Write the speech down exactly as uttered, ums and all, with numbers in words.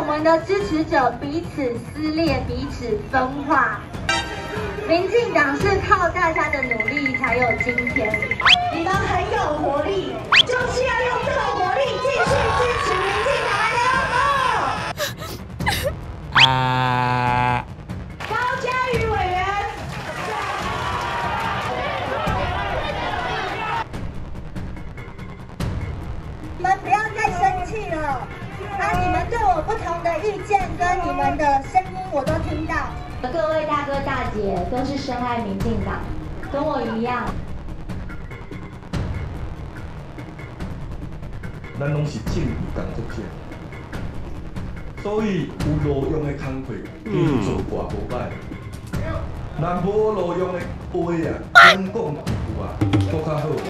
我们的支持者彼此撕裂、彼此分化。民进党是靠大家的努力才有今天。你们很有活力，就是要用这个活力继续支持民进党，好不好？啊！高嘉瑜委员。 你们不要再生气了，啊！你们对我不同的意见跟你们的声音我都听到。各位大哥大姐都是深爱民进党，跟我一样。 咱拢是正义工作者，所以有路用的工课继续做无歹。若无路用的话啊，讲讲句啊，搁较好。